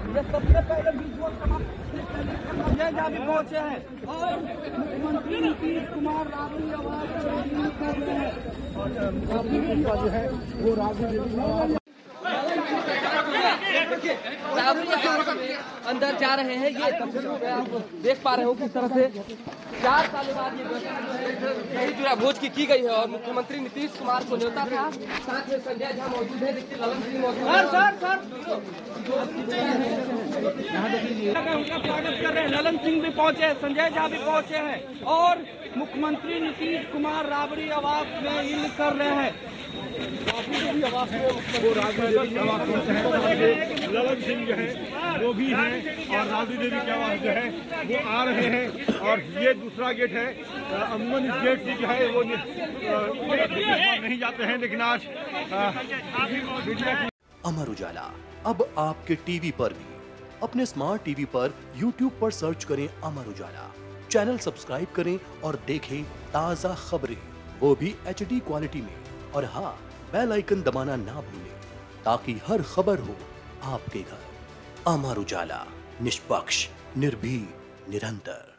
ये सबसे पहले विजुअल संजय झा भी पहुंचे हैं और मुख्यमंत्री नीतीश कुमार राबड़ी आवाज कर रहे हैं जो है वो राबड़ी अंदर जा रहे हैं। ये आप देख पा रहे हो किस तरह से 4 साल बाद ये चूरा भोज की गई है और मुख्यमंत्री नीतीश कुमार को न्योता था। साथ में संजय झा मौजूद है, देखिए ललन सिंह मौजूद है। उनका स्वागत कर रहे हैं। ललन सिंह भी पहुंचे, संजय झा भी पहुंचे हैं और मुख्यमंत्री नीतीश कुमार राबड़ी आवास में इन कर रहे हैं। वो राबड़ी देवी की आवाज पहुंचे हैं, ललन सिंह जो है वो भी हैं और राबड़ी देवी की आवाज जो है वो आ रहे हैं। और ये दूसरा गेट है, अमूमन इस गेट से जो है वो नहीं जाते हैं, लेकिन आज अमर उजाला अब आपके टीवी पर भी। अपने स्मार्ट टीवी पर YouTube पर सर्च करें अमर उजाला, चैनल सब्सक्राइब करें और देखें ताजा खबरें, वो भी HD क्वालिटी में। और हाँ, बेल आइकन दबाना ना भूलें ताकि हर खबर हो आपके घर। अमर उजाला, निष्पक्ष, निर्भीक, निरंतर।